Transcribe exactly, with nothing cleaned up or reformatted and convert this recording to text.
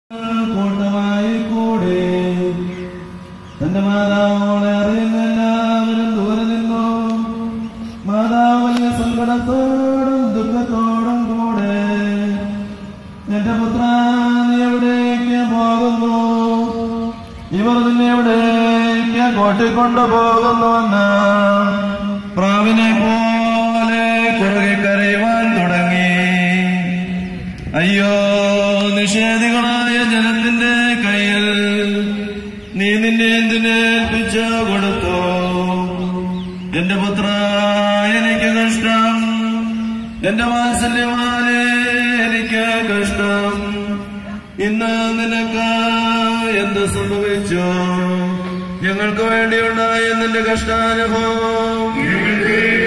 കൂട്ടമായി കൂടെ തന്റെ മാതാവോളെ അറിയുന്ന എല്ലാവരും ദൂരെ നിന്നു. മാതാവ് വലിയ സങ്കടത്തോടും ദുഃഖത്തോടും കൂടെ എന്റെ പുത്ര നീ എവിടേക്ക് പോകുന്നു? ഇവർ നിന്നെ എവിടേക്ക് കോട്ടിക്കൊണ്ടുപോകുന്നുവെന്ന് പ്രാവിനെ പോലെ കുറുകെ കരയുവാൻ തുടങ്ങി. അയ്യോ, നിഷേധികളായ ജനത്തിന്റെ കയ്യിൽ നീ നിന്നെ എന്തിനേൽപ്പിച്ചു കൊടുത്തു? എന്റെ പുത്ര, എനിക്ക് കഷ്ടം. എന്റെ വാത്സല്യമാനെ, എനിക്ക് കഷ്ടം. ഇന്ന് നിനക്ക് എന്ത് സംഭവിച്ചു? ഞങ്ങൾക്ക് വേണ്ടിയുണ്ടായ നിന്റെ കഷ്ടാനുഭവം